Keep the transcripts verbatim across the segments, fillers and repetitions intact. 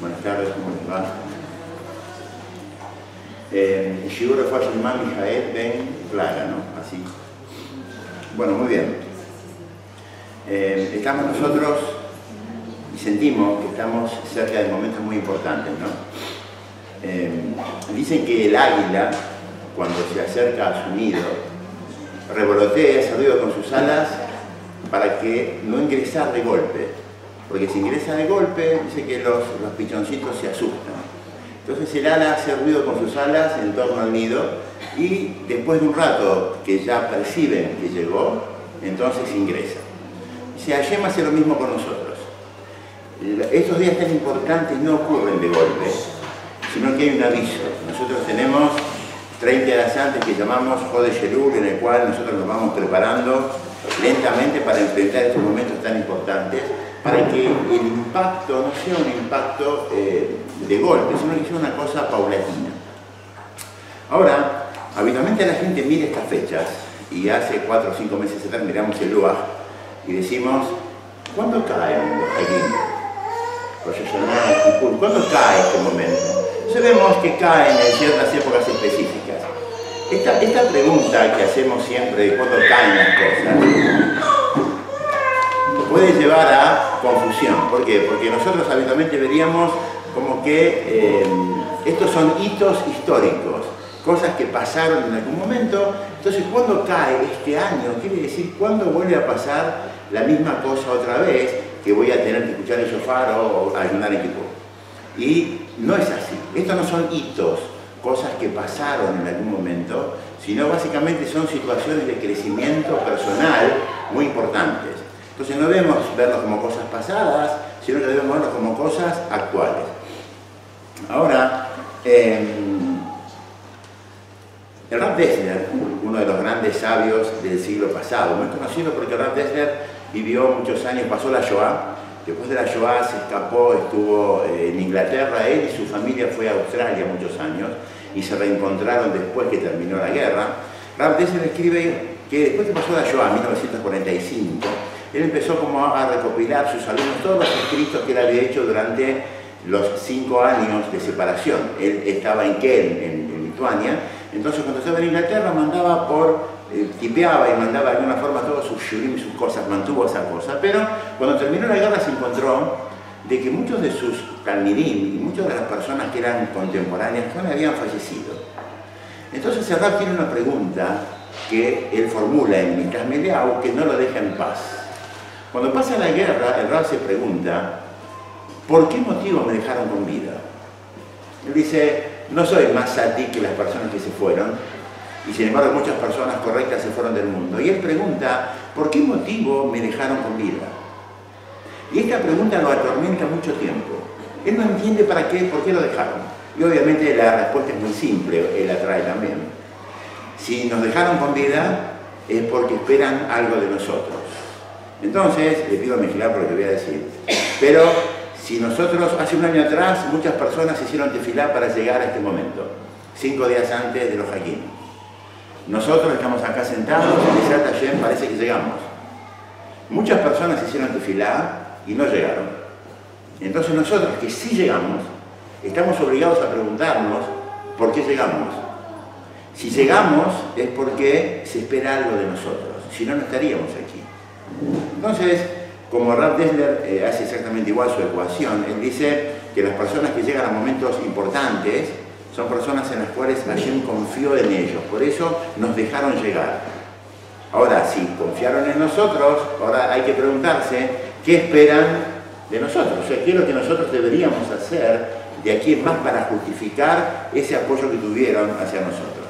Buenas tardes, ¿cómo les va? Eh, Shiur Refuah Shelema Mijael Ben Clara, ¿no? Así. Bueno, muy bien. Eh, estamos nosotros y sentimos que estamos cerca de momentos muy importantes, ¿no? Eh, dicen que el águila, cuando se acerca a su nido, revolotea, hace ruido con sus alas para que no ingresar de golpe. Porque si ingresa de golpe, dice que los, los pichoncitos se asustan. Entonces el ala hace ruido con sus alas en torno al nido y después de un rato que ya perciben que llegó, entonces ingresa. Dice, Hashem hace lo mismo con nosotros. Estos días tan importantes no ocurren de golpe, sino que hay un aviso. Nosotros tenemos treinta días antes que llamamos Jodesh Elul, en el cual nosotros nos vamos preparando lentamente para enfrentar estos momentos tan importantes, para que el impacto no sea un impacto eh, de golpe, sino que sea una cosa paulatina. Ahora, habitualmente la gente mira estas fechas, y hace cuatro o cinco meses atrás miramos el Luaj, y decimos, ¿cuándo cae los Hagim? ¿Cuándo cae este momento? Entonces vemos que caen en ciertas épocas específicas. Esta, esta pregunta que hacemos siempre de cuándo caen las cosas, puede llevar a confusión. ¿Por qué? Porque nosotros habitualmente veríamos como que eh, estos son hitos históricos, cosas que pasaron en algún momento. Entonces, ¿cuándo cae este año? Quiere decir, ¿cuándo vuelve a pasar la misma cosa otra vez que voy a tener que escuchar el shofar o ayunar en Kippur? Y no es así. Estos no son hitos, cosas que pasaron en algún momento, sino básicamente son situaciones de crecimiento personal muy importantes. Entonces no debemos verlos como cosas pasadas, sino que debemos verlos como cosas actuales. Ahora, eh, el Rav Dessler, uno de los grandes sabios del siglo pasado, muy conocido porque el Rav Dessler vivió muchos años, pasó la Shoah, después de la Shoah se escapó, estuvo en Inglaterra, él y su familia fue a Australia muchos años y se reencontraron después que terminó la guerra. Rav Dessler escribe que después que pasó la Shoah, en mil novecientos cuarenta y cinco, él empezó como a recopilar sus alumnos, todos los escritos que él había hecho durante los cinco años de separación. Él estaba en Kiel, en, en Lituania, entonces cuando estaba en Inglaterra mandaba por, eh, tipeaba y mandaba de alguna forma todos sus shurim, sus cosas, mantuvo esa cosa, pero cuando terminó la guerra se encontró de que muchos de sus talmidim y muchas de las personas que eran contemporáneas no habían fallecido. Entonces el Rab tiene una pregunta que él formula en Mitas Meleau que no lo deja en paz. Cuando pasa la guerra, el Rab se pregunta, ¿por qué motivo me dejaron con vida? Él dice, no soy más sadí que las personas que se fueron, y sin embargo muchas personas correctas se fueron del mundo. Y él pregunta, ¿por qué motivo me dejaron con vida? Y esta pregunta lo atormenta mucho tiempo. Él no entiende para qué, por qué lo dejaron. Y obviamente la respuesta es muy simple, él la trae también. Si nos dejaron con vida, es porque esperan algo de nosotros. Entonces, le pido a Mejilar por lo que voy a decir, pero si nosotros, hace un año atrás, muchas personas hicieron tefilá para llegar a este momento, cinco días antes de los Hagim. Nosotros estamos acá sentados, en Besat Hashem parece que llegamos. Muchas personas hicieron tefilá y no llegaron. Entonces nosotros, que sí llegamos, estamos obligados a preguntarnos por qué llegamos. Si llegamos es porque se espera algo de nosotros, si no, no estaríamos aquí. Entonces, como Rav Dessler eh, hace exactamente igual su ecuación, él dice que las personas que llegan a momentos importantes son personas en las cuales Hashem confió en ellos, por eso nos dejaron llegar. Ahora, si confiaron en nosotros, ahora hay que preguntarse qué esperan de nosotros, o sea, qué es lo que nosotros deberíamos hacer de aquí en más para justificar ese apoyo que tuvieron hacia nosotros.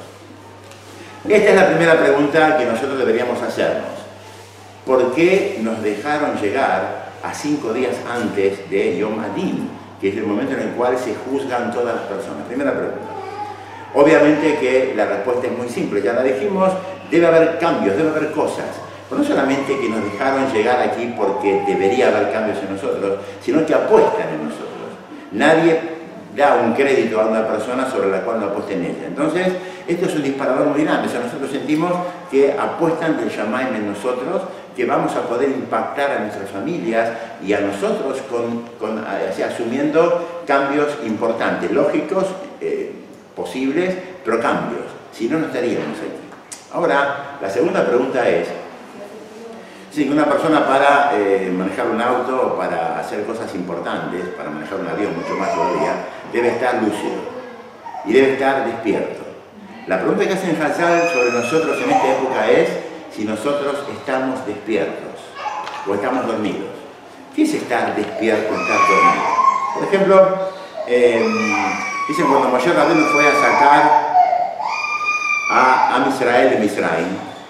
Esta es la primera pregunta que nosotros deberíamos hacernos. ¿Por qué nos dejaron llegar a cinco días antes de Yom Adin, que es el momento en el cual se juzgan todas las personas? Primera pregunta. Obviamente que la respuesta es muy simple, ya la dijimos, debe haber cambios, debe haber cosas. Pero no solamente que nos dejaron llegar aquí porque debería haber cambios en nosotros, sino que apuestan en nosotros. Nadie da un crédito a una persona sobre la cual no apuesta en ella. Entonces, esto es un disparador muy grande. O sea, nosotros sentimos que apuestan del Shamaim en nosotros que vamos a poder impactar a nuestras familias y a nosotros con, con, o sea, asumiendo cambios importantes, lógicos, eh, posibles, pero cambios. Si no, no estaríamos aquí. Ahora, la segunda pregunta es, si una persona para eh, manejar un auto, para hacer cosas importantes, para manejar un avión, mucho más todavía, debe estar lúcido y debe estar despierto. La pregunta que hacen Hazal sobre nosotros en esta época es si nosotros estamos despiertos o estamos dormidos. ¿Qué es estar despierto o estar dormido? Por ejemplo, eh, dicen cuando Moshe Rabbeinu fue a sacar a Am Israel de Misraim,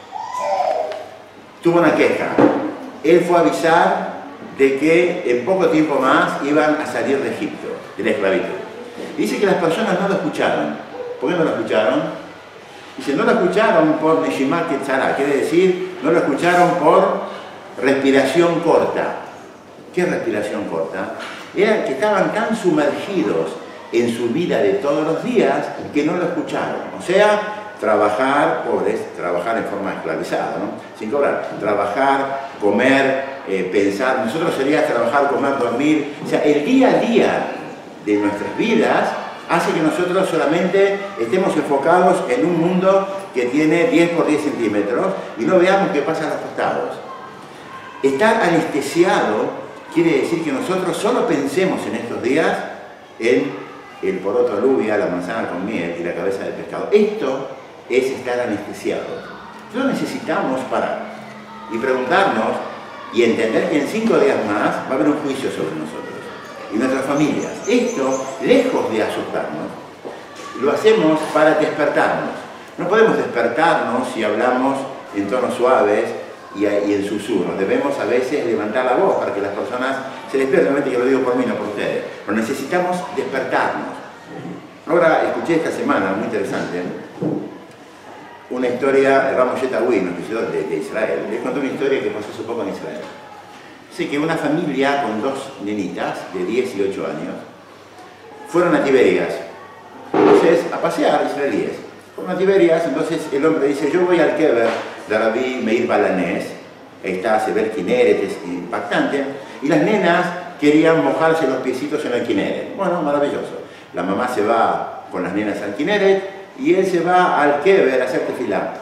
tuvo una queja. Él fue a avisar de que en poco tiempo más iban a salir de Egipto, de la esclavitud. Dice que las personas no lo escucharon. ¿Por qué no lo escucharon? Dice, no lo escucharon por Neshimat Ketzara, quiere decir, no lo escucharon por respiración corta. ¿Qué respiración corta? Era que estaban tan sumergidos en su vida de todos los días que no lo escucharon. O sea, trabajar, pobres, trabajar en forma esclavizada, ¿no? Sin cobrar. Trabajar, comer, eh, pensar. Nosotros sería trabajar, comer, dormir. O sea, el día a día de nuestras vidas hace que nosotros solamente estemos enfocados en un mundo que tiene diez por diez centímetros y no veamos qué pasa a los costados. Estar anestesiado quiere decir que nosotros solo pensemos en estos días en el poroto alubia, la manzana con miel y la cabeza de pescado. Esto es estar anestesiados. Nosotros necesitamos parar y preguntarnos y entender que en cinco días más va a haber un juicio sobre nosotros y nuestras familias. Esto, lejos de asustarnos, lo hacemos para despertarnos. No podemos despertarnos si hablamos en tonos suaves y, y en susurros. Debemos a veces levantar la voz para que las personas se despierten. Obviamente que lo digo por mí, no por ustedes. Pero necesitamos despertarnos. Ahora escuché esta semana, muy interesante, una historia de Ramos Yetahui, de, de Israel. Les conté una historia que pasó hace poco en Israel. Sé que una familia con dos nenitas de diez y ocho años fueron a Tiberias, entonces a pasear israelíes. Fueron a Tiberias, entonces el hombre dice, yo voy al Kever de Rabbi Meir Balanés, ahí está, se ve el Kineret, es impactante, y las nenas querían mojarse los piecitos en el Kineret. Bueno, maravilloso. La mamá se va con las nenas al Kineret y él se va al Kever a hacer tefilá.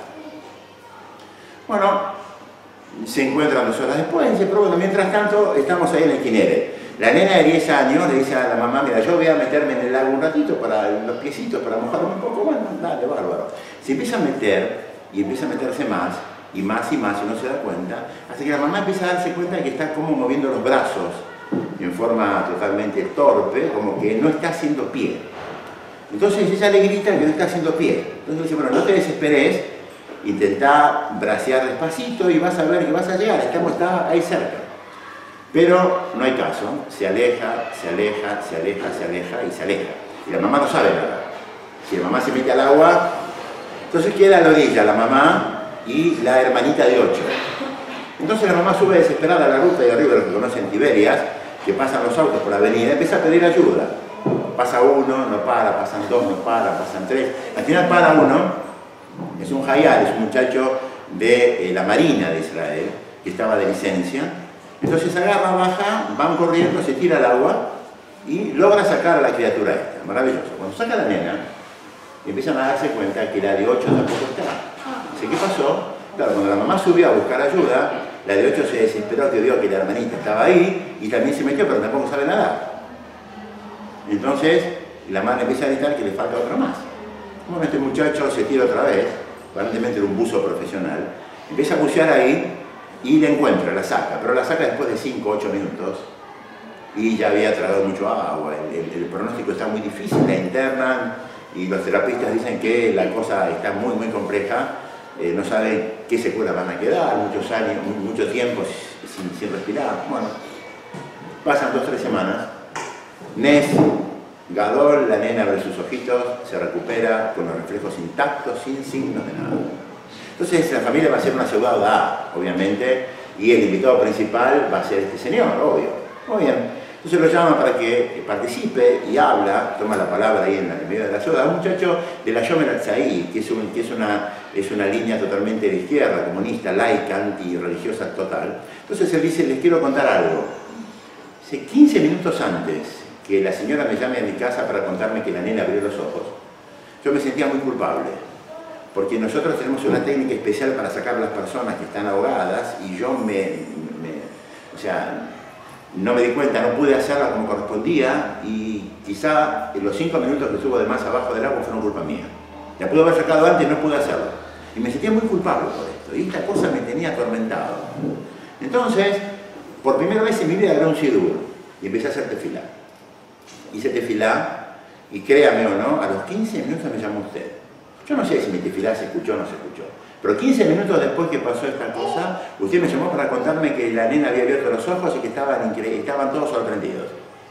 Bueno, se encuentran dos horas después, dice, pero bueno, mientras tanto estamos ahí en el Kineret. La nena de diez años le dice a la mamá, mira, yo voy a meterme en el lago un ratito para los piecitos, para mojarme un poco. Bueno, dale, bárbaro. Se empieza a meter y empieza a meterse más y más y más y no se da cuenta, hasta que la mamá empieza a darse cuenta de que está como moviendo los brazos en forma totalmente torpe, como que no está haciendo pie. Entonces ella le grita que no está haciendo pie. Entonces dice, bueno, no te desesperes, intentá bracear despacito y vas a ver que vas a llegar, estamos está ahí cerca. Pero no hay caso, se aleja, se aleja, se aleja, se aleja y se aleja. Y la mamá no sabe nada. Si la mamá se mete al agua, entonces queda a la orilla la mamá y la hermanita de ocho. Entonces la mamá sube desesperada a la ruta de arriba, los que conocen Tiberias, que pasan los autos por la avenida, empieza a pedir ayuda. Pasa uno, no para, pasan dos, no para, pasan tres. Al final para uno. Es un Hayal, es un muchacho de eh, la Marina de Israel, que estaba de licencia. Entonces agarra, baja, van corriendo, se tira al agua y logra sacar a la criatura esta. Maravilloso. Cuando saca a la nena, empiezan a darse cuenta que la de ocho tampoco está. Dice, ¿qué pasó? Claro, cuando la mamá subió a buscar ayuda, la de ocho se desesperó, que vio que la hermanita estaba ahí y también se metió, pero tampoco sabe nadar. Entonces la madre empieza a gritar que le falta otro más. Bueno, este muchacho se tira otra vez, aparentemente era un buzo profesional, empieza a bucear ahí y la encuentra, la saca, pero la saca después de cinco o ocho minutos y ya había tragado mucho agua, el, el, el pronóstico está muy difícil, la internan y los terapistas dicen que la cosa está muy muy compleja, eh, no saben qué secuelas van a quedar, muchos años, mucho tiempo sin, sin respirar. Bueno, pasan dos o tres semanas, Nes Gadol, la nena abre sus ojitos, se recupera con los reflejos intactos, sin signos de nada. Entonces la familia va a ser una ciudad, obviamente, y el invitado principal va a ser este señor, obvio. Muy bien. Entonces lo llama para que participe y habla, toma la palabra ahí en, la, en medio de la ciudad, un muchacho de la Yomer Atzai, que es, un, que es una es una línea totalmente de izquierda, comunista, laica, antirreligiosa total. Entonces él dice, les quiero contar algo. Dice, quince minutos antes que la señora me llame a mi casa para contarme que la nena abrió los ojos, yo me sentía muy culpable, porque nosotros tenemos una técnica especial para sacar a las personas que están ahogadas y yo me, me o sea, no me di cuenta, no pude hacerla como correspondía y quizá los cinco minutos que estuvo de más abajo del agua fueron culpa mía. La pude haber sacado antes y no pude hacerlo. Y me sentía muy culpable por esto. Y esta cosa me tenía atormentado. Entonces, por primera vez en mi vida agarré un sidur y empecé a hacer tefilá. Hice tefilá y créame o no, a los quince minutos me llamó usted. Yo no sé si mi tefilá se escuchó o no se escuchó. Pero quince minutos después que pasó esta cosa, usted me llamó para contarme que la nena había abierto los ojos y que estaban, estaban todos sorprendidos.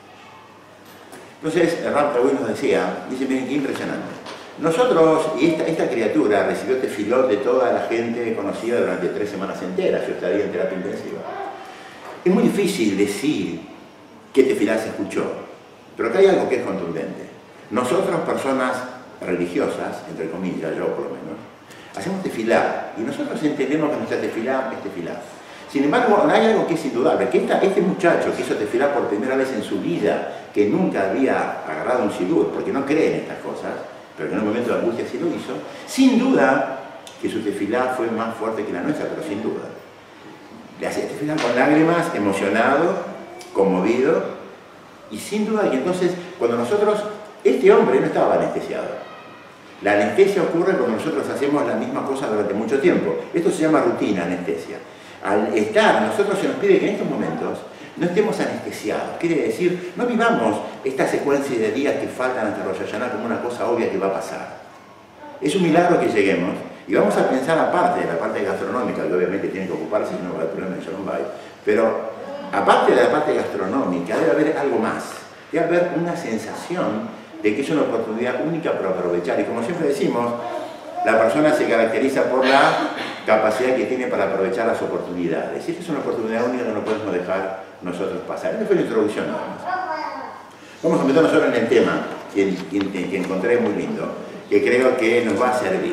Entonces, el Rav Tawil nos decía, dice, miren qué impresionante. Nosotros, y esta, esta criatura recibió tefilot de toda la gente conocida durante tres semanas enteras, yo estaría en terapia intensiva. Es muy difícil decir qué tefilá se escuchó, pero acá hay algo que es contundente. Nosotros, personas religiosas, entre comillas, yo por lo menos, hacemos tefilá, y nosotros entendemos que nuestra tefilá es tefilá. Sin embargo, hay algo que es indudable, que esta, este muchacho que hizo tefilá por primera vez en su vida, que nunca había agarrado un sidur, porque no cree en estas cosas, pero que en un momento de angustia sí lo hizo, sin duda que su tefilá fue más fuerte que la nuestra, pero sin duda. Le hacía tefilá con lágrimas, emocionado, conmovido, y sin duda que entonces, cuando nosotros, este hombre no estaba anestesiado. La anestesia ocurre cuando nosotros hacemos la misma cosa durante mucho tiempo. Esto se llama rutina, anestesia. Al estar, nosotros se nos pide que en estos momentos no estemos anestesiados. Quiere decir, no vivamos esta secuencia de días que faltan ante Rosh Hashanah como una cosa obvia que va a pasar. Es un milagro que lleguemos y vamos a pensar aparte de la parte gastronómica, que obviamente tiene que ocuparse, si no va a haber problema en Shalom Bayit, pero aparte de la parte gastronómica debe haber algo más. Debe haber una sensación de que es una oportunidad única para aprovechar. Y como siempre decimos, la persona se caracteriza por la capacidad que tiene para aprovechar las oportunidades. Y esta es una oportunidad única que no podemos dejar nosotros pasar. Esta fue la introducción nada más. Vamos a meternos ahora en el tema que, que, que encontré muy lindo, que creo que nos va a servir.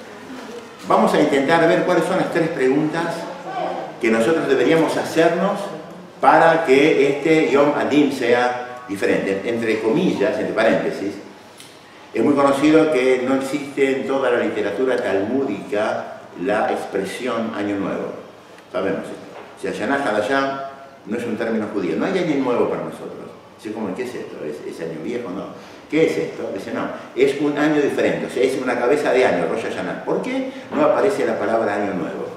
Vamos a intentar ver cuáles son las tres preguntas que nosotros deberíamos hacernos para que este Yom Adin sea diferente. Entre comillas, entre paréntesis, es muy conocido que no existe en toda la literatura talmúdica la expresión Año Nuevo. Sabemos esto. Si Hashanah Hadashah no es un término judío, no hay Año Nuevo para nosotros. Así como, ¿qué es esto? ¿Es, ¿Es año viejo? No. ¿Qué es esto? Dice, no, es un año diferente, o sea, es una cabeza de año, Rosh Hashanah. ¿Por qué no aparece la palabra Año Nuevo?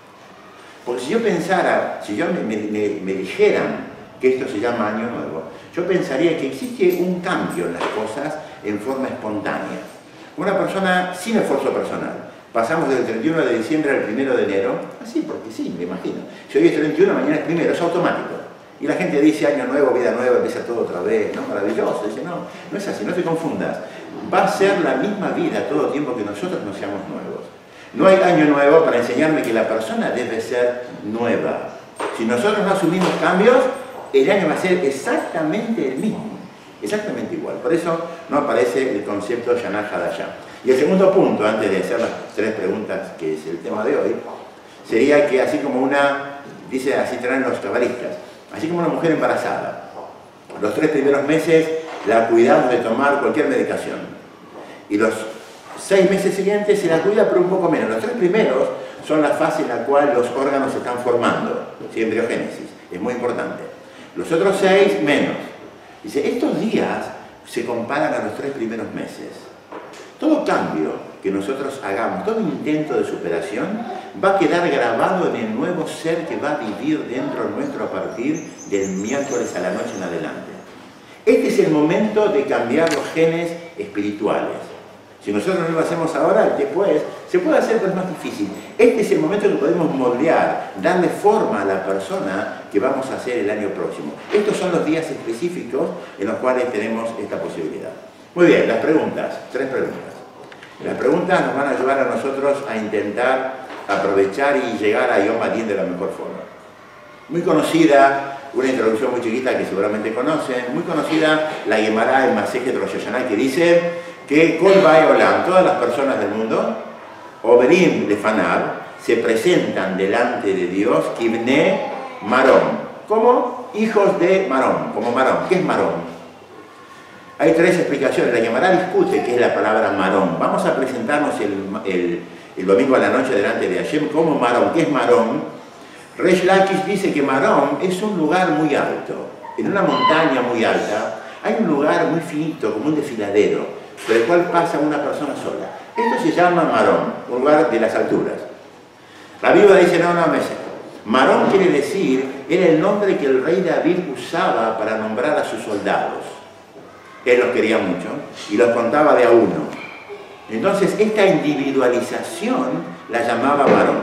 Porque si yo pensara, si yo me, me, me, me dijeran que esto se llama Año Nuevo, yo pensaría que existe un cambio en las cosas en forma espontánea. Una persona sin esfuerzo personal. Pasamos del treinta y uno de diciembre al primero de enero, así porque sí, me imagino. Si hoy es treinta y uno, mañana es primero, es automático. Y la gente dice Año Nuevo, vida nueva, empieza todo otra vez, ¿no? Maravilloso. Dice, no, no es así, no te confundas. Va a ser la misma vida todo el tiempo que nosotros no seamos nuevos. No hay Año Nuevo para enseñarme que la persona debe ser nueva. Si nosotros no asumimos cambios, el año va a ser exactamente el mismo, exactamente igual. Por eso no aparece el concepto Shana Hadashah. Y el segundo punto, antes de hacer las tres preguntas que es el tema de hoy, sería que así como una, dice, así traen los cabalistas, así como una mujer embarazada, los tres primeros meses la cuidamos de tomar cualquier medicación y los seis meses siguientes se la cuida pero un poco menos. Los tres primeros son la fase en la cual los órganos se están formando, ¿sí? Embriogénesis, es muy importante. Los otros seis, menos. Dice, estos días se comparan a los tres primeros meses. Todo cambio que nosotros hagamos, todo intento de superación, va a quedar grabado en el nuevo ser que va a vivir dentro nuestro a partir del miércoles a la noche en adelante. Este es el momento de cambiar los genes espirituales. Si nosotros no lo hacemos ahora, después se puede hacer, pero es más difícil. Este es el momento que podemos moldear, darle forma a la persona que vamos a hacer el año próximo. Estos son los días específicos en los cuales tenemos esta posibilidad. Muy bien, las preguntas, tres preguntas. Las preguntas nos van a ayudar a nosotros a intentar aprovechar y llegar a Yom Adin de la mejor forma. Muy conocida, una introducción muy chiquita que seguramente conocen, muy conocida la Gemara en Masejet Rosh Hashanah que dice que Kol Bae Olam, todas las personas del mundo, Oberim Lefanab, se presentan delante de Dios, Kibne Marón, como hijos de Marón, como Marón. ¿Qué es Marón? Hay tres explicaciones. La Gemara discute qué es la palabra Marón. Vamos a presentarnos el, el, el domingo a la noche delante de Hashem como Marón. ¿Qué es Marón? Reish Lakish dice que Marón es un lugar muy alto. En una montaña muy alta hay un lugar muy finito, como un desfiladero, por el cual pasa una persona sola. Esto se llama Marón, un lugar de las alturas. La Biblia dice, no, no, me sé. Marón quiere decir, era el nombre que el rey David usaba para nombrar a sus soldados. Él los quería mucho y los contaba de a uno. Entonces, esta individualización la llamaba Marón.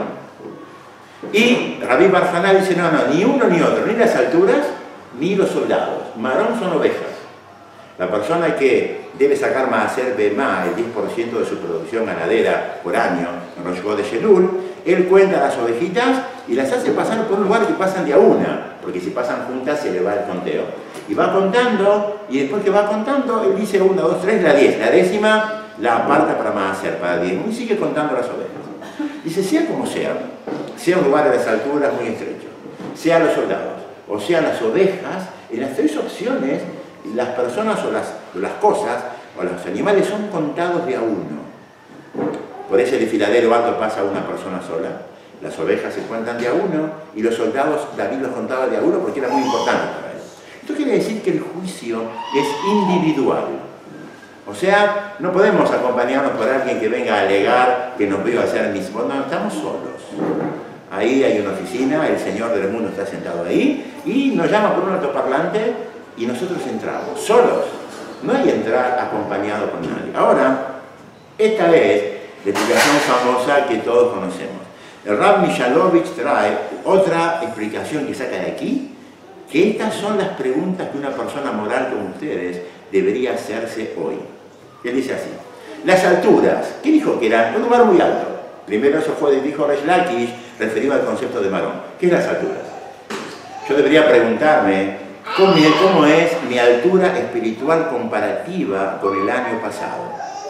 Y Rabbi Barjaná dice, no, no, ni uno ni otro, ni las alturas, ni los soldados. Marón son ovejas. La persona que debe sacar Maaser Bemá, el diez por ciento de su producción ganadera por año, en Rosh Chodesh Elul, él cuenta las ovejitas y las hace pasar por un lugar que pasan de a una, porque si pasan juntas se le va el conteo. Y va contando, y después que va contando, él dice uno, dos, tres, la diez. La décima la aparta para Maaser, para diez, y sigue contando las ovejas. Dice, sea como sea, sea un lugar de las alturas muy estrecho, sea los soldados, o sea las ovejas, en las tres opciones, las personas o las, o las cosas o los animales son contados de a uno. Por ese desfiladero alto pasa una persona sola, las ovejas se cuentan de a uno y los soldados David los contaba de a uno porque era muy importante para él. Esto quiere decir que el juicio es individual. O sea, no podemos acompañarnos por alguien que venga a alegar que nos vio hacer mismo. No, estamos solos. Ahí hay una oficina, el Señor del mundo está sentado ahí y nos llama por un altoparlante y nosotros entramos, solos. No hay entrar acompañado con nadie. Ahora, esta es la explicación famosa que todos conocemos. El Rav Mishalovich trae otra explicación que saca de aquí, que estas son las preguntas que una persona moral como ustedes debería hacerse hoy. Él dice así, las alturas, ¿qué dijo que era? Un lugar muy alto. Primero eso fue, dijo Reish Lakish, referido al concepto de Marón. ¿Qué es las alturas? Yo debería preguntarme, ¿cómo, cómo es mi altura espiritual comparativa con el año pasado?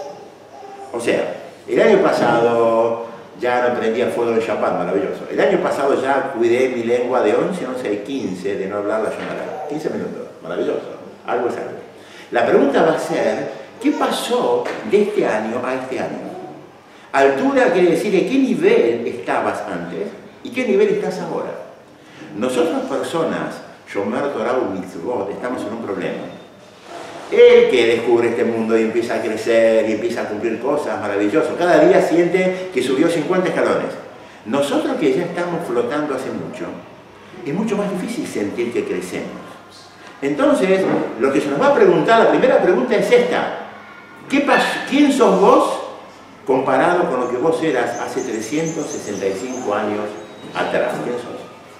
O sea, el año pasado ya no prendía fuego en Shabbat, maravilloso. El año pasado ya cuidé mi lengua de once, once y quince de no hablar la Shonara. quince minutos, maravilloso. Algo es algo. La pregunta va a ser, ¿qué pasó de este año a este año? Altura quiere decir en qué nivel estabas antes y qué nivel estás ahora. Nosotros personas, Shomer Torah u Mitzvot, estamos en un problema. El que descubre este mundo y empieza a crecer y empieza a cumplir cosas maravillosas, cada día siente que subió cincuenta escalones. Nosotros que ya estamos flotando hace mucho, es mucho más difícil sentir que crecemos. Entonces, lo que se nos va a preguntar, la primera pregunta es esta. ¿Qué pasó? ¿Quién sos vos comparado con lo que vos eras hace trescientos sesenta y cinco años atrás? ¿Quién sos?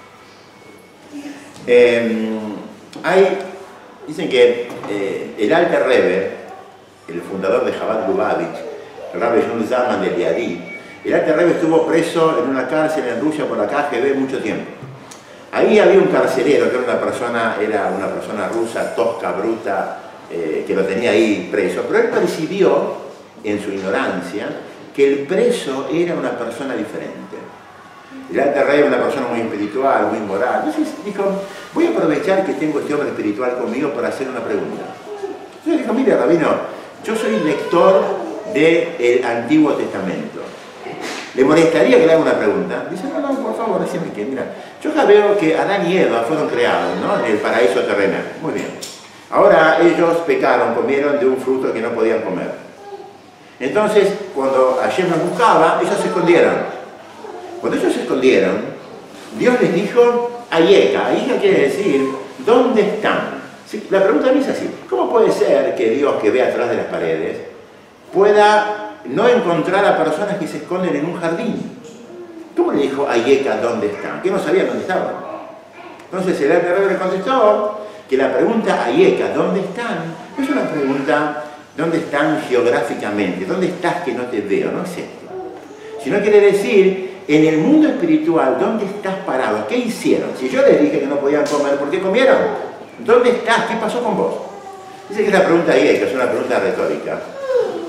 Eh, hay... Dicen que eh, el Alter Rebbe, el fundador de Chabad Lubavitch, el Rabbi Shmuel Zalman de Liadi, el Alter Rebbe estuvo preso en una cárcel en Rusia por la K G B mucho tiempo. Ahí había un carcelero que era una persona, era una persona rusa, tosca, bruta, eh, que lo tenía ahí preso, pero él percibió, en su ignorancia, que el preso era una persona diferente. El Alter Rebbe era una persona muy espiritual, muy moral. Entonces dijo, voy a aprovechar que tengo este hombre espiritual conmigo para hacer una pregunta. Entonces dijo, mire, rabino, yo soy lector del Antiguo Testamento. ¿Le molestaría que le haga una pregunta? Dice, no, no, por favor, decime que, mira, yo ya veo que Adán y Eva fueron creados, ¿no?, en el paraíso terrenal. Muy bien. Ahora ellos pecaron, comieron de un fruto que no podían comer. Entonces, cuando Hashem los buscaba, ellos se escondieron. Cuando ellos se escondieron, Dios les dijo, Ayeka. Ayeka quiere decir, ¿dónde están? ¿Sí? La pregunta es así, ¿cómo puede ser que Dios, que ve atrás de las paredes, pueda no encontrar a personas que se esconden en un jardín? ¿Cómo le dijo Ayeka dónde están? Que no sabían dónde estaban. Entonces el Alter Rebbe le contestó que la pregunta Ayeka, ¿dónde están?, no es una pregunta, ¿dónde están geográficamente? ¿Dónde estás que no te veo? No es esto. Sino quiere decir, en el mundo espiritual, ¿dónde estás parado? ¿Qué hicieron? Si yo les dije que no podían comer, ¿por qué comieron? ¿Dónde estás? ¿Qué pasó con vos? Dice que es la pregunta ahí, que es una pregunta retórica.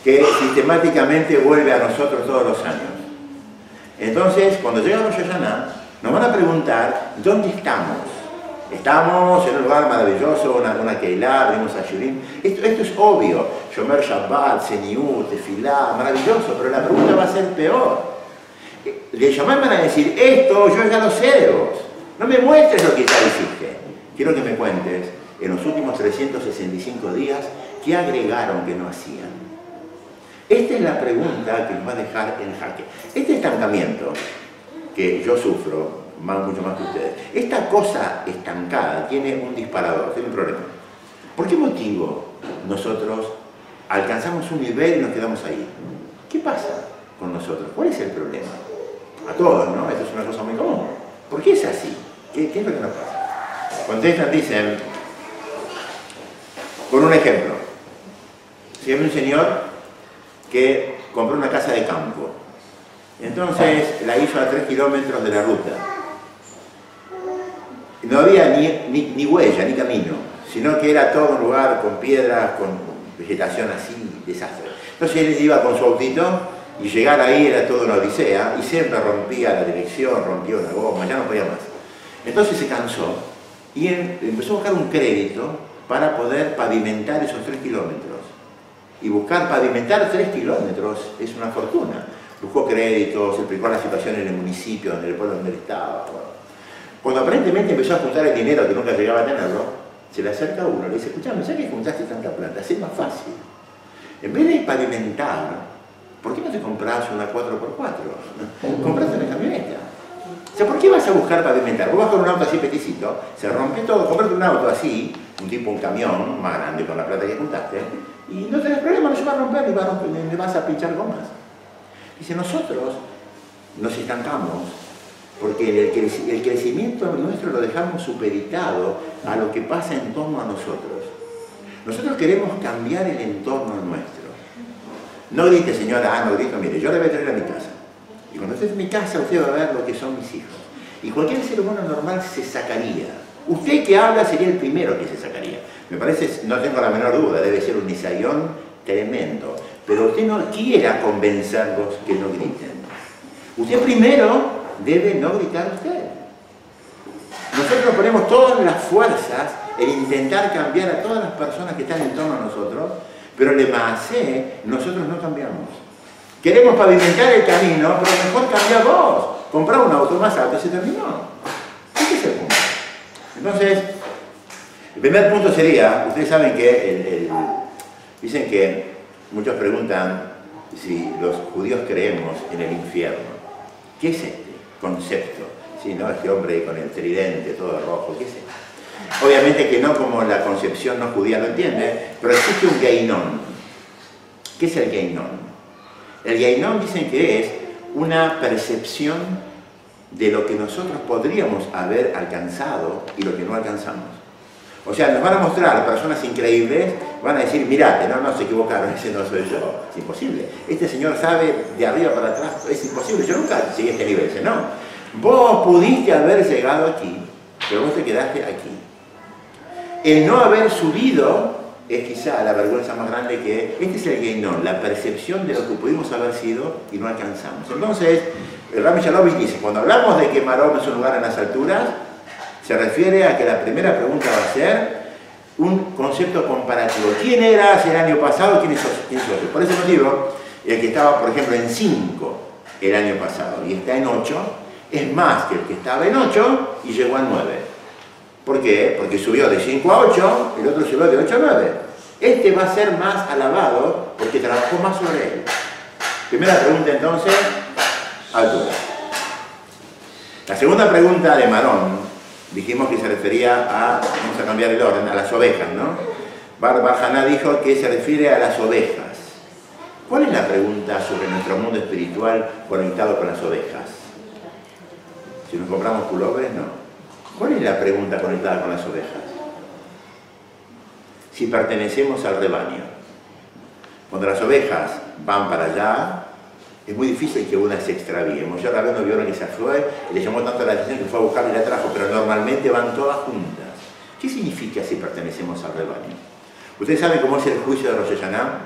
que sistemáticamente vuelve a nosotros todos los años. Entonces, cuando llega Rosh Hashanah, nos van a preguntar, ¿dónde estamos? Estamos en un lugar maravilloso, una, una Keilah, venimos a Shurim. Esto, esto es obvio. Shomer Shabbat, Seniut, Tefilá, maravilloso, pero la pregunta va a ser peor. De Shomer van a decir, esto yo ya lo sé de vos. No me muestres lo que ya hiciste. Quiero que me cuentes, en los últimos trescientos sesenta y cinco días, ¿qué agregaron que no hacían? Esta es la pregunta que nos va a dejar en jaque. Este estancamiento que yo sufro, más, mucho más que ustedes, esta cosa estancada tiene un disparador, tiene un problema. ¿Por qué motivo nosotros alcanzamos un nivel y nos quedamos ahí? ¿Qué pasa con nosotros? ¿Cuál es el problema? A todos, ¿no? Esto es una cosa muy común. ¿Por qué es así? ¿Qué, qué es lo que nos pasa? Contestan, dicen, con un ejemplo. Si hay un señor que compró una casa de campo. Entonces la hizo a tres kilómetros de la ruta. No había ni, ni, ni huella, ni camino, sino que era todo un lugar con piedras, con vegetación así, desastre. Entonces él iba con su autito y llegar ahí era toda una odisea y siempre rompía la dirección, rompía una goma, ya no podía más. Entonces se cansó y empezó a buscar un crédito para poder pavimentar esos tres kilómetros. Y buscar pavimentar tres kilómetros es una fortuna. Buscó créditos, explicó la situación en el municipio, en el pueblo donde él estaba. Bueno. Cuando aparentemente empezó a juntar el dinero que nunca llegaba a tenerlo, se le acerca a uno, le dice, escuchame, ¿sabes que juntaste tanta plata? Es más fácil. En vez de pavimentar, ¿por qué no te compras una cuatro por cuatro? Compraste una camioneta. O sea, ¿por qué vas a buscar pavimentar? Vos vas con un auto así peticito, se rompe todo, comprate un auto así, un tipo, un camión más grande con la plata que juntaste, y no tenés problema, no se va a romper, ni, va a romper, ni vas a pinchar gomas. Dice, nosotros nos estancamos porque el, crec el crecimiento nuestro lo dejamos supeditado a lo que pasa en torno a nosotros. Nosotros queremos cambiar el entorno nuestro. No grite, señora, ah, no grito, mire, yo le voy a traer a mi casa. Y cuando esté en mi casa, usted va a ver lo que son mis hijos. Y cualquier ser humano normal se sacaría. Usted que habla sería el primero que se sacaría. Me parece, no tengo la menor duda, debe ser un nisayón tremendo. Pero usted no quiera convencerlos que no griten. Usted primero debe no gritar usted. Nosotros ponemos todas las fuerzas en intentar cambiar a todas las personas que están en torno a nosotros, pero le macé, nosotros no cambiamos. Queremos pavimentar el camino, pero mejor cambia vos. Comprar un auto más alto y se terminó. Ese es el punto. Entonces, el primer punto sería, ustedes saben que el, el, dicen que muchos preguntan si los judíos creemos en el infierno. ¿Qué es este concepto? Sí, ¿no? Este hombre con el tridente todo rojo, ¿qué es esto? Obviamente que no como la concepción no judía lo entiende, pero existe un Geinón. ¿Qué es el Geinón? El Geinón dicen que es una percepción de lo que nosotros podríamos haber alcanzado y lo que no alcanzamos. O sea, nos van a mostrar personas increíbles, van a decir, mirate, no, no se equivocaron, ese no soy yo. Es imposible. Este señor sabe de arriba para atrás, es imposible. Yo nunca llegué a este nivel. Dice, no, vos pudiste haber llegado aquí, pero vos te quedaste aquí. El no haber subido es quizá la vergüenza más grande que... Este es el Geinón, la percepción de lo que pudimos haber sido y no alcanzamos. Entonces, el Rami Shalamovich dice, cuando hablamos de que Marom es un lugar en las alturas, se refiere a que la primera pregunta va a ser un concepto comparativo. ¿Quién eras el año pasado? ¿Quién sos hoy? Por ese motivo, el que estaba, por ejemplo, en cinco el año pasado y está en ocho, es más que el que estaba en ocho y llegó a nueve. ¿Por qué? Porque subió de cinco a ocho, el otro subió de ocho a nueve. Este va a ser más alabado porque trabajó más sobre él. Primera pregunta entonces, altura. La segunda pregunta de Marón, dijimos que se refería a, vamos a cambiar el orden, a las ovejas, ¿no? Barbajaná dijo que se refiere a las ovejas. ¿Cuál es la pregunta sobre nuestro mundo espiritual conectado con las ovejas? Si nos compramos pullovers, no. ¿Cuál es la pregunta conectada con las ovejas? Si pertenecemos al rebaño. Cuando las ovejas van para allá, es muy difícil que una se extravíe. Moshe Rabbeinu vieron que se fue y le llamó tanto la atención que fue a buscarla y la trajo, pero normalmente van todas juntas. ¿Qué significa si pertenecemos al rebaño? Ustedes saben cómo es el juicio de Rosh Hashanah.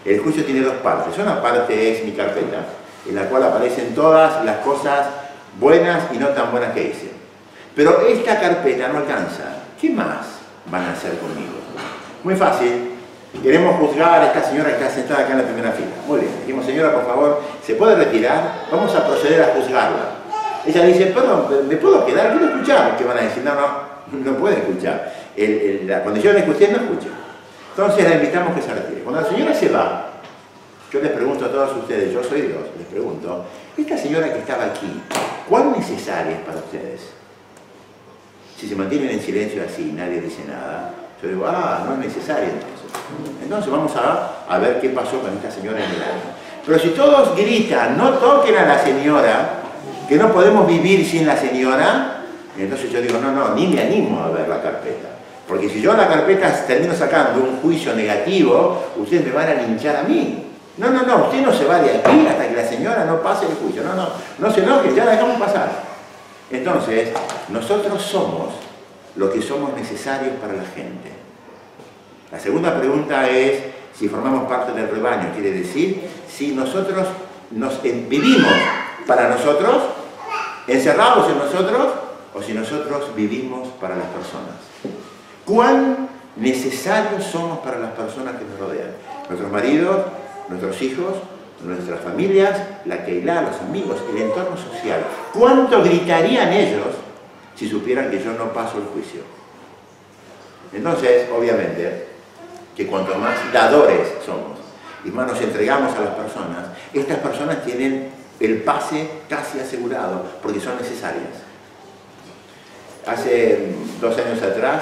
El juicio tiene dos partes. Una parte es mi carpeta, en la cual aparecen todas las cosas buenas y no tan buenas que hice. Pero esta carpeta no alcanza. ¿Qué más van a hacer conmigo? Muy fácil. Queremos juzgar a esta señora que está sentada acá en la primera fila. Muy bien. Dijimos, señora, por favor, ¿se puede retirar? Vamos a proceder a juzgarla. Ella dice, perdón, ¿me puedo quedar? Quiero escuchar. ¿Qué van a decir? No, no, no puede escuchar. El, el, la condición de que usted no escuche. Entonces la invitamos que se retire. Cuando la señora se va, yo les pregunto a todos ustedes, yo soy Dios, les pregunto, esta señora que estaba aquí, ¿cuán necesaria es para ustedes? Si se mantienen en silencio así, nadie dice nada, yo digo, ah, no es necesaria entonces. Entonces vamos a, a ver qué pasó con esta señora en el año. Pero si todos gritan, no toquen a la señora, que no podemos vivir sin la señora, entonces yo digo, no, no, ni me animo a ver la carpeta. Porque si yo la carpeta termino sacando un juicio negativo, ustedes me van a linchar a mí. No, no, no, usted no se va de aquí hasta que la señora no pase el juicio. No, no, no se enoje, ya la dejamos pasar. Entonces, nosotros somos lo que somos necesarios para la gente. La segunda pregunta es si formamos parte del rebaño. Quiere decir, si nosotros nos vivimos para nosotros, encerrados en nosotros, o si nosotros vivimos para las personas. ¿Cuán necesarios somos para las personas que nos rodean? Nuestros maridos, nuestros hijos, nuestras familias, la Keilah, los amigos, el entorno social. ¿Cuánto gritarían ellos si supieran que yo no paso el juicio? Entonces, obviamente, que cuanto más dadores somos y más nos entregamos a las personas, estas personas tienen el pase casi asegurado porque son necesarias. Hace dos años atrás,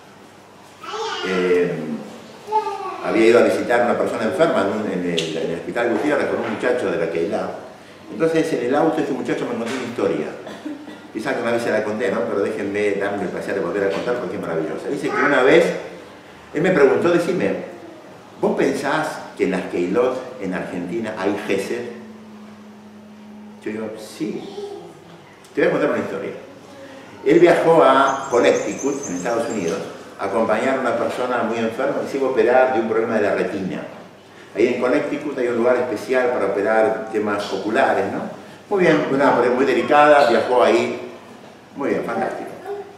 Eh, había ido a visitar a una persona enferma en, un, en, el, en el hospital Gutiérrez con un muchacho de la Keilah. Entonces en el auto este muchacho me contó una historia. Quizás que una vez se la conté, ¿no? Pero déjenme darme el placer de volver a contar porque es maravillosa. Dice que una vez, él me preguntó, decime, ¿vos pensás que en las Keilot en Argentina hay Gesed? Yo digo, sí. Te voy a contar una historia. Él viajó a Connecticut, en Estados Unidos, acompañar a una persona muy enferma que se iba a operar de un problema de la retina. Ahí en Connecticut hay un lugar especial para operar temas oculares, ¿no? Muy bien, una pared muy delicada, viajó ahí. Muy bien, fantástico.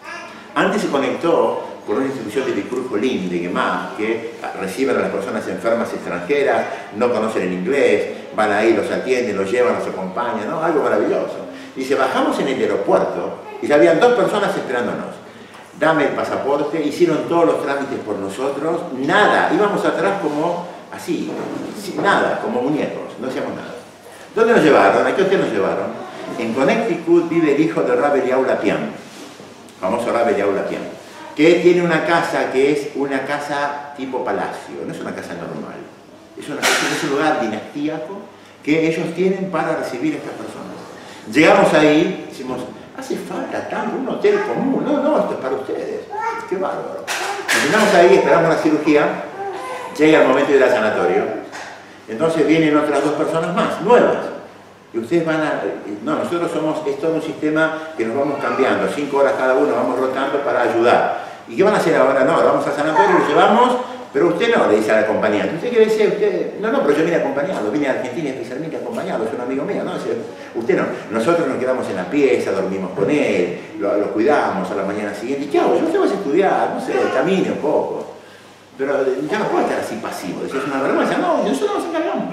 Antes se conectó con una institución de Bikur Jolim, de Gemá, que reciben a las personas enfermas extranjeras, no conocen el inglés, van ahí, los atienden, los llevan, los acompañan, ¿no? Algo maravilloso. Dice, bajamos en el aeropuerto y ya habían dos personas esperándonos. Dame el pasaporte, hicieron todos los trámites por nosotros, nada, íbamos atrás como así, nada, como muñecos, no hacíamos nada. ¿Dónde nos llevaron? ¿A qué hotel nos llevaron? En Connecticut vive el hijo de Rav Eliyahu Lapian, famoso Rav Eliyahu Lapian, que tiene una casa que es una casa tipo palacio, no es una casa normal, es, una, es un lugar dinastíaco que ellos tienen para recibir a estas personas. Llegamos ahí, decimos, hace falta tanto, un hotel común. No, no, esto es para ustedes. Qué bárbaro. Terminamos ahí, esperamos la cirugía, llega el momento de ir al sanatorio. Entonces vienen otras dos personas más, nuevas. Y ustedes van a... No, nosotros somos, es todo un sistema que nos vamos cambiando. Cinco horas cada uno, vamos rotando para ayudar. ¿Y qué van a hacer ahora? No, ahora vamos al sanatorio, lo llevamos, pero usted no, le dice al acompañante. ¿Usted qué dice? Usted... No, no, pero yo vine acompañado, vine a Argentina especialmente acompañado, es un amigo mío, ¿no? Dice, usted no, nosotros nos quedamos en la pieza, dormimos con él, lo, lo cuidamos a la mañana siguiente. ¿Y qué hago? Yo usted va a estudiar, no sé, camine un poco. Pero ya no puede estar así pasivo, decir, es una vergüenza. No, nosotros nos encargamos.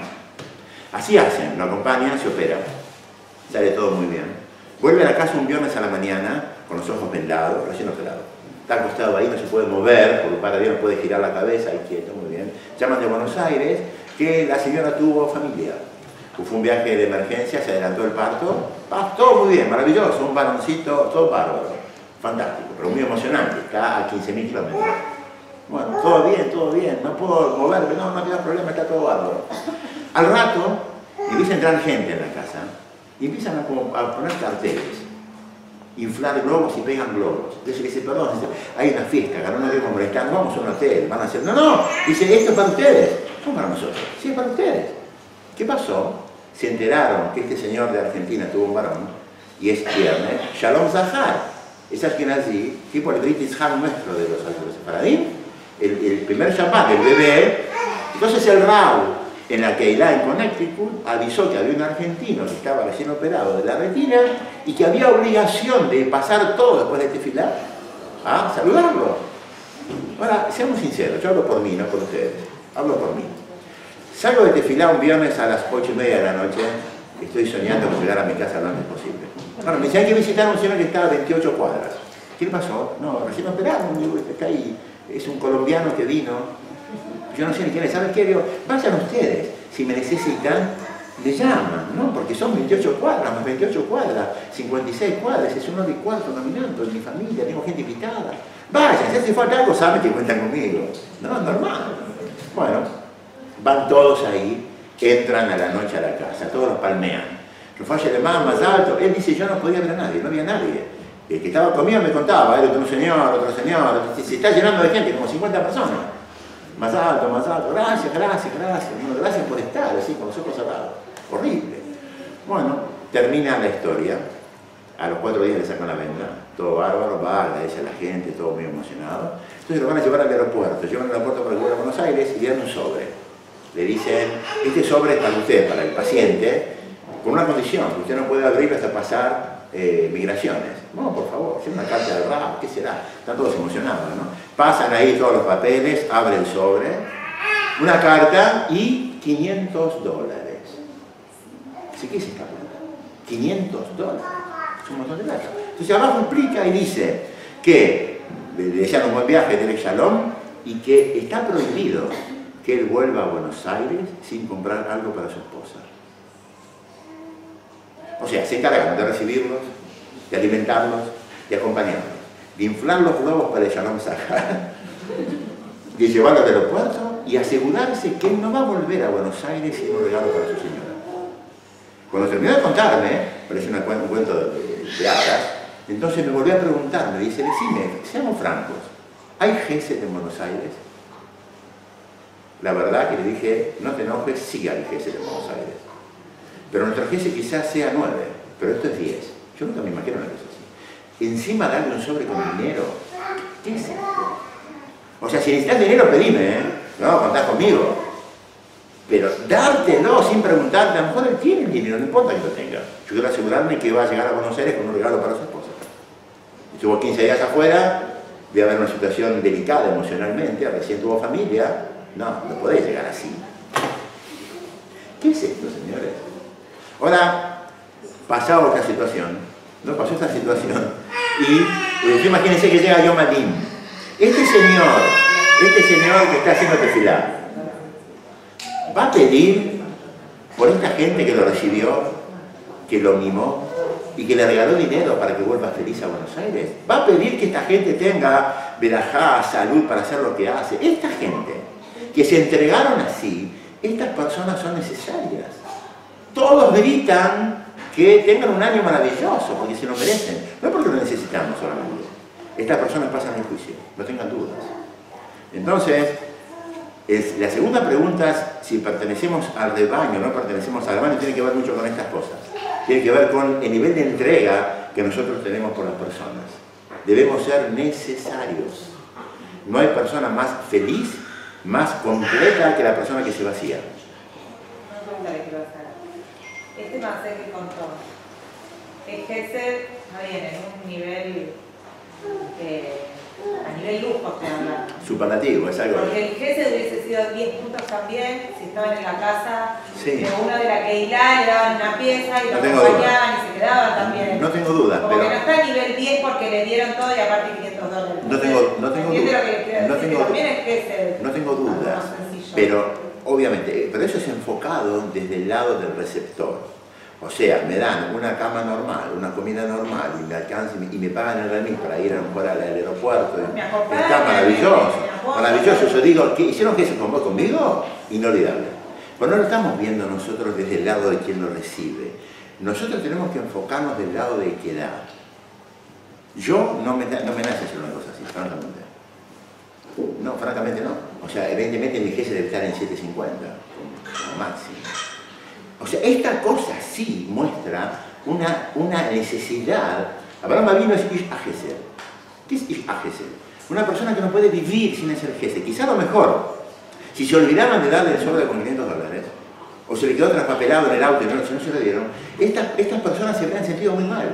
Así hacen, lo acompañan, se opera, sale todo muy bien. Vuelve a la casa un viernes a la mañana, con los ojos vendados, recién operado. Está acostado ahí, no se puede mover, porque para Dios no puede girar la cabeza, ahí quieto, muy bien. Llaman de Buenos Aires que la señora tuvo familia. Fue un viaje de emergencia, se adelantó el parto. Ah, todo muy bien, maravilloso, un varoncito, todo bárbaro. Fantástico, pero muy emocionante, está a quince mil kilómetros. Bueno, todo bien, todo bien, no puedo moverme, no, no había problema, está todo bárbaro. Al rato empieza a entrar gente en la casa y empiezan a, a poner carteles, inflar globos y pegan globos. Entonces le dice, perdón, hay una fiesta, que no nos queremos molestar, vamos a un hotel, van a hacer, no, no, dice, esto es para ustedes, no para nosotros, sí es para ustedes. ¿Qué pasó? Se enteraron que este señor de Argentina tuvo un varón y es viernes, Shalom Zahar, es Ashkenazi, tipo el Brit Isham nuestro de los Sefaradín, el, el primer Shabbat, el bebé. Entonces el Raúl en la Keilah, en Connecticut, avisó que había un argentino que estaba recién operado de la retina y que había obligación de pasar todo después de tefilá a saludarlo. Ahora, seamos sinceros, yo hablo por mí, no por ustedes, hablo por mí. Salgo de tefilá un viernes a las ocho y media de la noche, estoy soñando con llegar a mi casa lo antes posible. Bueno, me decían que visitar a un señor que estaba a veintiocho cuadras. ¿Qué le pasó? No, recién operaron, digo, está ahí, es un colombiano que vino. Yo no sé ni quién es, ¿sabes qué? Digo, vayan ustedes, si me necesitan, le llaman, ¿no? Porque son veintiocho cuadras, más veintiocho cuadras, cincuenta y seis cuadras, es un hora y cuarto caminando, en mi familia, tengo gente invitada. Vayan, si hace falta algo, saben que cuentan conmigo. No, normal. Bueno, van todos ahí, entran a la noche a la casa, todos los palmean. Rafael alemán más alto, él dice, yo no podía ver a nadie, no había nadie. El que estaba conmigo me contaba, era otro señor, otro señor, se está llenando de gente, como cincuenta personas. Más alto, más alto, gracias, gracias, gracias, bueno, gracias por estar, así, con los ojos cerrados. Horrible. Bueno, termina la historia, a los cuatro días le sacan la venda, todo bárbaro, va, agradece a la gente, todo muy emocionado. Entonces lo van a llevar al aeropuerto, llevan al aeropuerto para que vuelva a Buenos Aires y le dan un sobre. Le dicen, este sobre es para usted, para el paciente, con una condición, que usted no puede abrirlo hasta pasar eh, migraciones. No, por favor, es una carta de R A P, ¿qué será? Están todos emocionados, ¿no? Pasan ahí todos los papeles, abre el sobre, una carta y quinientos dólares. ¿Sí qué es esta plata? quinientos dólares. Es un montón de plata. Entonces abajo explica y dice que le desean un buen viaje de Shalom y que está prohibido que él vuelva a Buenos Aires sin comprar algo para su esposa. O sea, se encargan de recibirlos, de alimentarlos, de acompañarlos, de inflar los globos para el Shalom Zahar, de llevarlo al aeropuerto y asegurarse que él no va a volver a Buenos Aires sin un regalo para su señora. Cuando terminó de contarme, parece una, un cuento de, de hadas, entonces me volvió a preguntar, me dice, decime, seamos francos, ¿hay Gesed en Buenos Aires? La verdad que le dije, no te enojes, sí hay Gesed en Buenos Aires. Pero nuestro Gesed quizás sea nueve, pero esto es diez. Yo nunca me imagino una cosa así. Encima darle un sobre con dinero. ¿Qué es esto? O sea, si necesitas dinero, pedime, ¿eh? No, contás conmigo. Pero dártelo sin preguntarte, a lo mejor él tiene el dinero, no importa que lo tenga. Yo quiero asegurarme que va a llegar a Buenos Aires con un regalo para su esposa. Estuvo quince días afuera, voy a ver una situación delicada emocionalmente, recién tuvo familia. No, no podés llegar así. ¿Qué es esto, señores? Ahora, pasaba otra situación, ¿no? Pasó esta situación, y pues, imagínense que llega Yom Adin. Este señor, este señor que está haciendo tefilá, va a pedir por esta gente que lo recibió, que lo mimó y que le regaló dinero para que vuelva feliz a Buenos Aires. Va a pedir que esta gente tenga verajá, salud para hacer lo que hace. Esta gente que se entregaron así, estas personas son necesarias. Todos gritan que tengan un año maravilloso, porque se lo merecen. No porque lo necesitamos solamente. Estas personas pasan el juicio, no tengan dudas. Entonces, es, la segunda pregunta es si pertenecemos al rebaño, no pertenecemos al rebaño, tiene que ver mucho con estas cosas. Tiene que ver con el nivel de entrega que nosotros tenemos por las personas. Debemos ser necesarios. No hay persona más feliz, más completa que la persona que se vacía. Una pregunta que quiero hacer. Este Masé que contó, el Gesed está bien, en un nivel, eh, a nivel lujo estoy hablando. Superlativo, es algo. Porque el Gesed hubiese sido diez puntos también, si estaban en la casa sí. de uno de la Keilah, le daban una pieza y lo no acompañaban y se quedaban también. No tengo dudas, como pero... que no está a nivel diez porque le dieron todo y aparte quinientos dólares. No tengo, no tengo dudas. No tengo, también es Gesed. No tengo dudas, pero... Obviamente, pero eso es enfocado desde el lado del receptor. O sea, me dan una cama normal, una comida normal, y me alcanzan y me pagan el remis para ir a un al aeropuerto. Está maravilloso, maravilloso. Yo digo, ¿qué hicieron que eso con vos conmigo? Inolvidable. Pero no lo estamos viendo nosotros desde el lado de quien lo recibe. Nosotros tenemos que enfocarnos del lado de equidad. Yo no me, no me nace hacer una cosa así, francamente. No, francamente no. O sea, evidentemente mi jefe debe estar en siete cincuenta, como máximo. O sea, esta cosa sí muestra una, una necesidad. Abraham Avinu es Ish HaGesed. ¿Qué es Ish HaGesed? Una persona que no puede vivir sin hacer Gesed. Quizá a lo mejor, Si se olvidaban de darle el sobre con quinientos dólares, o se le quedó traspapelado en el auto y no, si no se lo dieron, estas, estas personas se habrían sentido muy mal.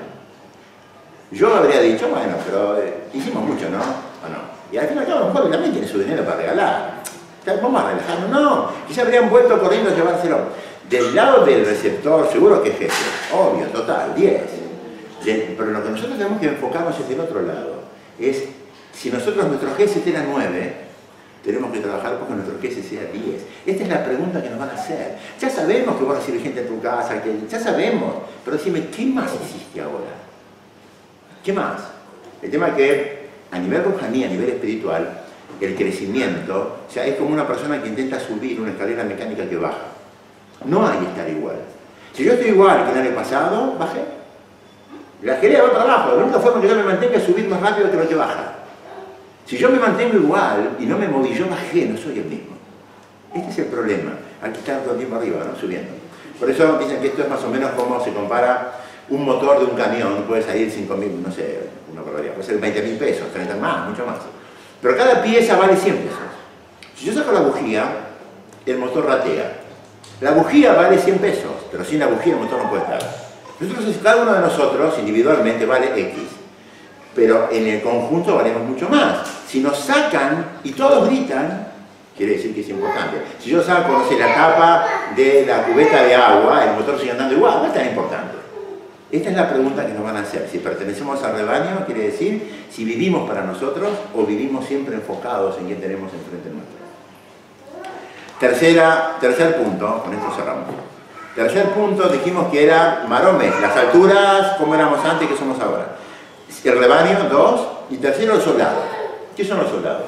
Yo habría dicho, bueno, pero eh, hicimos mucho, ¿no? ¿O no? Y al fin y al cabo, a lo mejor también tiene su dinero para regalar. Vamos a relajarnos. No, quizá habrían vuelto corriendo a llevárselo. Del lado del receptor, seguro que es jefe. Obvio, total, diez. De, pero lo que nosotros tenemos que enfocarnos es del otro lado. Es, si nosotros nuestro G S T era nueve, tenemos que trabajar porque nuestro G S sea diez. Esta es la pregunta que nos van a hacer. Ya sabemos que van a recibir gente en tu casa, que ya sabemos. Pero decime, ¿qué más hiciste ahora? ¿Qué más? El tema es que a nivel rujaní, a nivel espiritual, el crecimiento, o sea, es como una persona que intenta subir una escalera mecánica que baja. No hay estar igual. Si yo estoy igual que el año pasado, bajé. La escalera va para abajo. La única forma que yo me mantenga es subir más rápido que lo que baja. Si yo me mantengo igual y no me moví, yo bajé, no soy el mismo. Este es el problema. Hay que estar todo el tiempo arriba, ¿no? Subiendo. Por eso dicen que esto es más o menos como se compara un motor de un camión, puede salir cinco mil, no sé, una barbaridad, puede ser veinte mil pesos, treinta más, mucho más. Pero cada pieza vale cien pesos. Si yo saco la bujía, el motor ratea. La bujía vale cien pesos, pero sin la bujía el motor no puede estar. Entonces cada uno de nosotros individualmente vale X, pero en el conjunto valemos mucho más. Si nos sacan y todos gritan, quiere decir que es importante. Si yo saco, no sé, la tapa de la cubeta de agua, el motor sigue andando igual, no es tan importante. Esta es la pregunta que nos van a hacer. Si pertenecemos al rebaño, quiere decir si vivimos para nosotros o vivimos siempre enfocados en quien tenemos enfrente nuestro. Tercera, tercer punto, con esto cerramos. Tercer punto, dijimos que era maromes, las alturas, como éramos antes, que somos ahora. El rebaño, dos, y tercero, los soldados. ¿Qué son los soldados?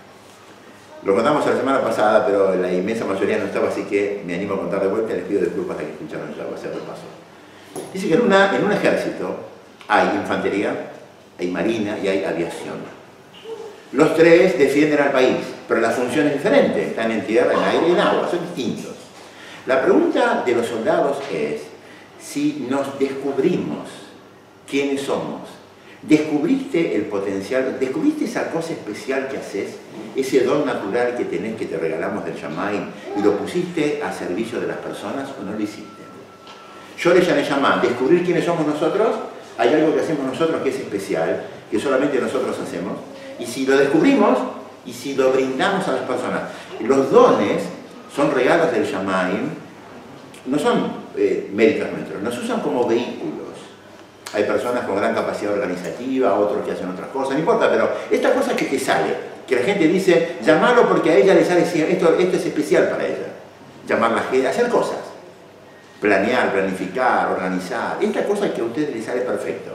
Lo contamos la semana pasada, pero la inmensa mayoría no estaba, así que me animo a contar de vuelta y les pido disculpas a que escucharon ya, voy a hacer repaso. Dice que en, una, en un ejército hay infantería, hay marina y hay aviación. Los tres defienden al país, pero la función es diferente. Están en tierra, en aire y en agua, son distintos. La pregunta de los soldados es si nos descubrimos quiénes somos. ¿Descubriste el potencial? ¿Descubriste esa cosa especial que haces? Ese don natural que tenés, que te regalamos del Shammai, y lo pusiste a servicio de las personas o no lo hiciste? Yo le llamé Shammai, descubrir quiénes somos nosotros. Hay algo que hacemos nosotros que es especial, que solamente nosotros hacemos, y si lo descubrimos y si lo brindamos a las personas. Los dones son regalos del Shammai, no son eh, méritos nuestros, nos usan como vehículos. Hay personas con gran capacidad organizativa, otros que hacen otras cosas, no importa, pero esta cosa que te sale, que la gente dice, llamalo porque a ella le sale, esto, esto es especial para ella. Llamar a la gente, hacer cosas. Planear, planificar, organizar, esta cosa que a ustedes les sale perfecto.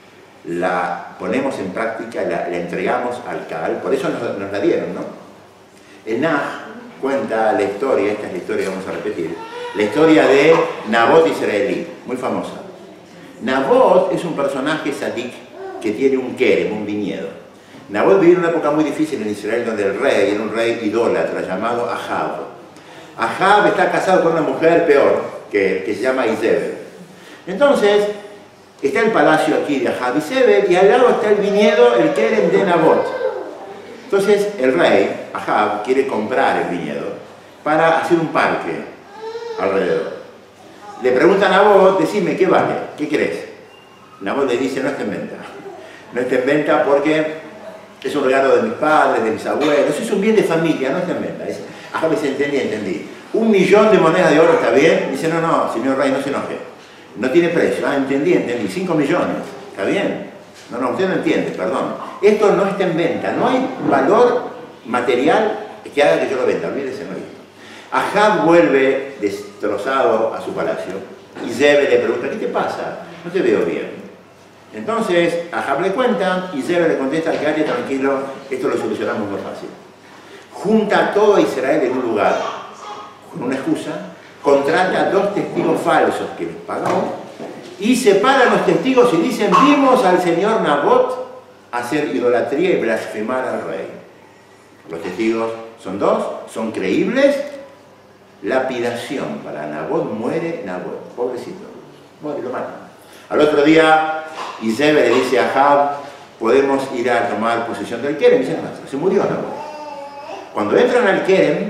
La ponemos en práctica, la, la entregamos al Cal, por eso nos, nos la dieron, ¿no? El Naj cuenta la historia, esta es la historia que vamos a repetir, la historia de Nabot israelí, muy famosa. Nabot es un personaje sadik que tiene un kerem, un viñedo. Nabot vivió en una época muy difícil en Israel donde el rey era un rey idólatra llamado Ahab. Ahab está casado con una mujer peor, que, que se llama Izebel. Entonces, está el palacio aquí de Ahab y Izebel, y al lado está el viñedo, el kerem de Nabot. Entonces, el rey, Ahab, quiere comprar el viñedo para hacer un parque alrededor. Le pregunta a Nabot, decime, ¿qué vale? ¿Qué crees? Nabot le dice, no está en venta. No está en venta porque es un regalo de mis padres, de mis abuelos, es un bien de familia, no está en venta. Dice, Ahab dice, entendí, entendí. Un millón de monedas de oro está bien. Dice, no, no, señor rey, no se enoje. No tiene precio. Ah, entendí, entendí. Cinco millones. ¿Está bien? No, no, usted no entiende, perdón. Esto no está en venta. No hay valor material que haga que yo lo venda. Olvídese, no. Ahab vuelve destrozado a su palacio. Y Izebel le pregunta, ¿qué te pasa? No te veo bien. Entonces, Ahab le cuenta y Izebel le contesta, quédate tranquilo, esto lo solucionamos muy fácil. Junta a todo Israel en un lugar, con una excusa, contrata a dos testigos falsos que les pagó y separan los testigos y dicen, vimos al señor Nabot hacer idolatría y blasfemar al rey. Los testigos son dos, son creíbles. Lapidación para Nabot, muere Nabot, pobrecito, muere, lo matan. Al otro día, Izebel le dice a Ahab, podemos ir a tomar posesión del Kerem, y dice, no, se murió Nabot. Cuando entran al Kerem,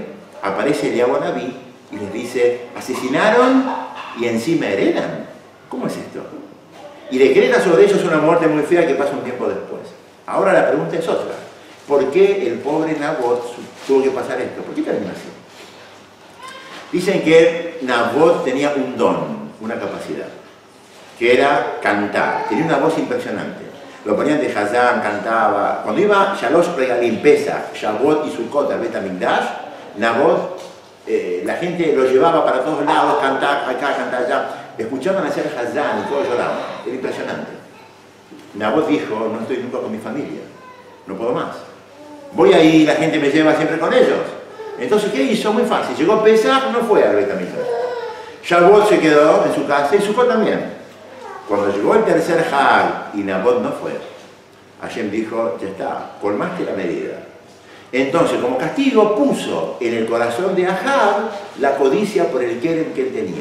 aparece Eliahu Anabí y les dice, asesinaron y encima heredan. ¿Cómo es esto? Y decreta sobre ellos una muerte muy fea que pasa un tiempo después. Ahora la pregunta es otra. ¿Por qué el pobre Nabot tuvo que pasar esto? ¿Por qué terminó así? Dicen que Nabot tenía un don, una capacidad, que era cantar. Tenía una voz impresionante. Lo ponían de Hazán, cantaba. Cuando iba Shalosh Regalim, Pesach, Shavuot y Sukkot al Bet HaMikdash, Nabot, eh, la gente lo llevaba para todos lados, cantar acá, cantar allá. Escuchaban hacer Hazán y todos lloraban. Era impresionante. Nabot dijo, no estoy nunca con mi familia, no puedo más. Voy ahí, la gente me lleva siempre con ellos. Entonces, ¿qué hizo? Muy fácil. Llegó Pesach, no fue al Bet HaMikdash. Shavuot se quedó en su casa y Sukkot también. Cuando llegó el tercer Hag y Nabot no fue, Hashem dijo, ya está, colmaste la medida. Entonces, como castigo, puso en el corazón de Ahab la codicia por el Kerem que él tenía.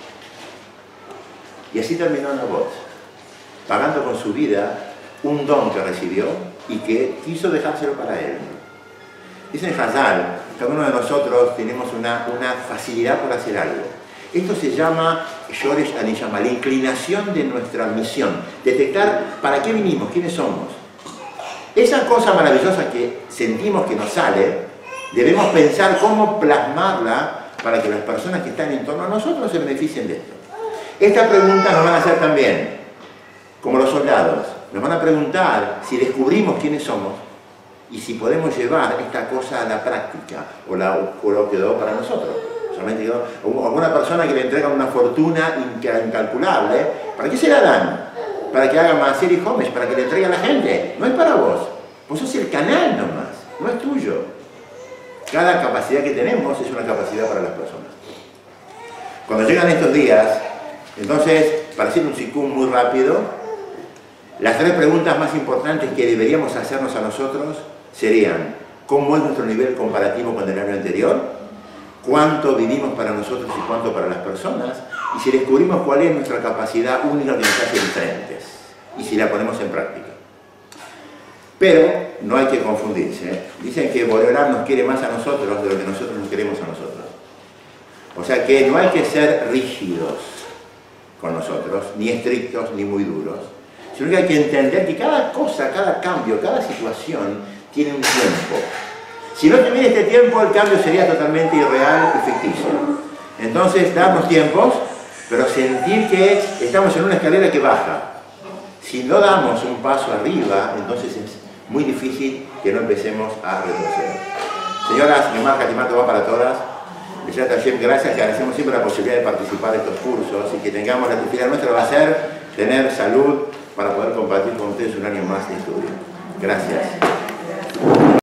Y así terminó Nabot, pagando con su vida un don que recibió y que quiso dejárselo para él. Dice en Hazal, cada uno de nosotros tenemos una, una facilidad por hacer algo. Esto se llama Shoresh Aniyama, la inclinación de nuestra misión. Detectar para qué vinimos, quiénes somos. Esa cosa maravillosa que sentimos que nos sale, debemos pensar cómo plasmarla para que las personas que están en torno a nosotros se beneficien de esto. Esta pregunta nos van a hacer también, como los soldados. Nos van a preguntar si descubrimos quiénes somos y si podemos llevar esta cosa a la práctica o, la, o lo que quedó para nosotros. Solamente quedó, o alguna persona que le entrega una fortuna incalculable, ¿para qué se la dan? Para que haga Maaser y Homesh, para que le entregue a la gente. No es para vos. Vos sos el canal nomás, no es tuyo. Cada capacidad que tenemos es una capacidad para las personas. Cuando llegan estos días, entonces, para hacer un sikum muy rápido, las tres preguntas más importantes que deberíamos hacernos a nosotros serían: ¿cómo es nuestro nivel comparativo con el año anterior? ¿Cuánto vivimos para nosotros y cuánto para las personas? Y si descubrimos cuál es nuestra capacidad única que nos hace diferentes, y si la ponemos en práctica. Pero no hay que confundirse. Dicen que Boreolam nos quiere más a nosotros de lo que nosotros nos queremos a nosotros. O sea que no hay que ser rígidos con nosotros, ni estrictos, ni muy duros, sino que hay que entender que cada cosa, cada cambio, cada situación tiene un tiempo. Si no tuviera este tiempo, el cambio sería totalmente irreal y ficticio. Entonces, darnos tiempos, pero sentir que estamos en una escalera que baja. Si no damos un paso arriba, entonces es muy difícil que no empecemos a retroceder. Señoras, mi marca Timato va para todas. Gracias, que agradecemos siempre la posibilidad de participar de estos cursos y que tengamos la tefila nuestra va a ser tener salud para poder compartir con ustedes un año más de estudio. Gracias.